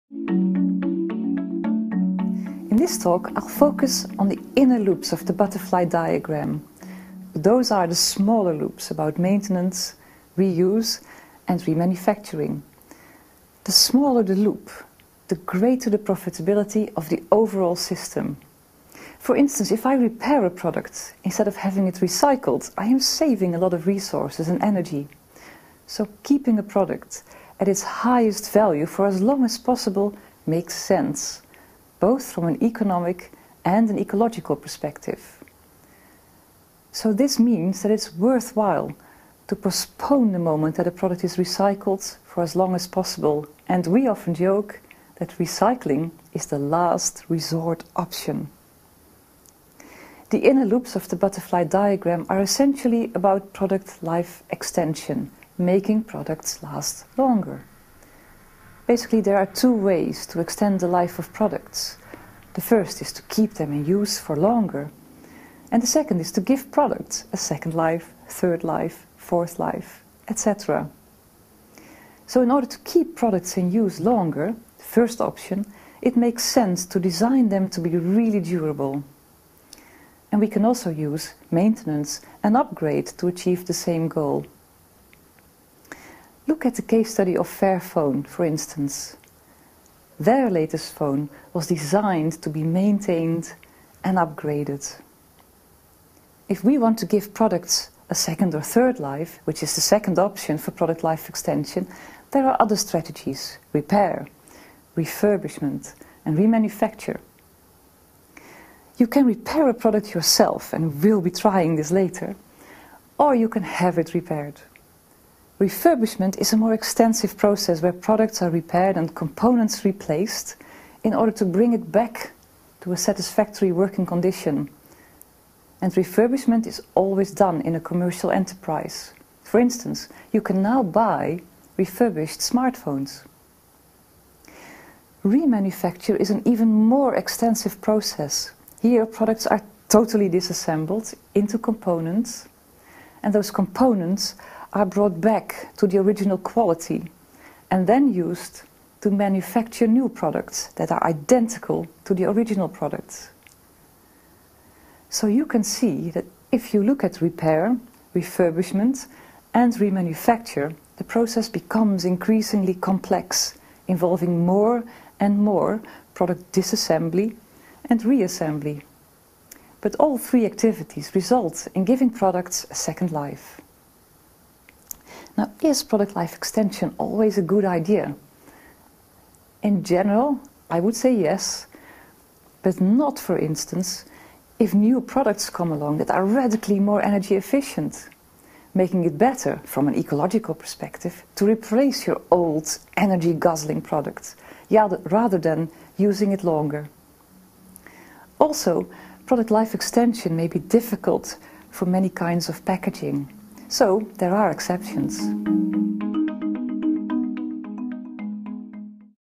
In this talk, I'll focus on the inner loops of the butterfly diagram. Those are the smaller loops about maintenance, reuse and remanufacturing. The smaller the loop, the greater the profitability of the overall system. For instance, if I repair a product instead of having it recycled, I am saving a lot of resources and energy. So keeping a product at its highest value for as long as possible makes sense, both from an economic and an ecological perspective. So this means that it's worthwhile to postpone the moment that a product is recycled for as long as possible, and we often joke that recycling is the last resort option. The inner loops of the butterfly diagram are essentially about product life extension, making products last longer. Basically, there are two ways to extend the life of products. The first is to keep them in use for longer, and the second is to give products a second life, third life, fourth life, etc. So in order to keep products in use longer, the first option, it makes sense to design them to be really durable. And we can also use maintenance and upgrade to achieve the same goal. Look at the case study of Fairphone, for instance. Their latest phone was designed to be maintained and upgraded. If we want to give products a second or third life, which is the second option for product life extension, there are other strategies: repair, refurbishment and remanufacture. You can repair a product yourself, and we'll be trying this later, or you can have it repaired. Refurbishment is a more extensive process where products are repaired and components replaced in order to bring it back to a satisfactory working condition. And refurbishment is always done in a commercial enterprise. For instance, you can now buy refurbished smartphones. Remanufacture is an even more extensive process. Here, products are totally disassembled into components, and those components are brought back to the original quality and then used to manufacture new products that are identical to the original products. So you can see that if you look at repair, refurbishment and remanufacture, the process becomes increasingly complex, involving more and more product disassembly and reassembly. But all three activities result in giving products a second life. Now, is product life extension always a good idea? In general, I would say yes, but not, for instance, if new products come along that are radically more energy efficient, making it better from an ecological perspective to replace your old energy-guzzling product, rather than using it longer. Also, product life extension may be difficult for many kinds of packaging, so there are exceptions.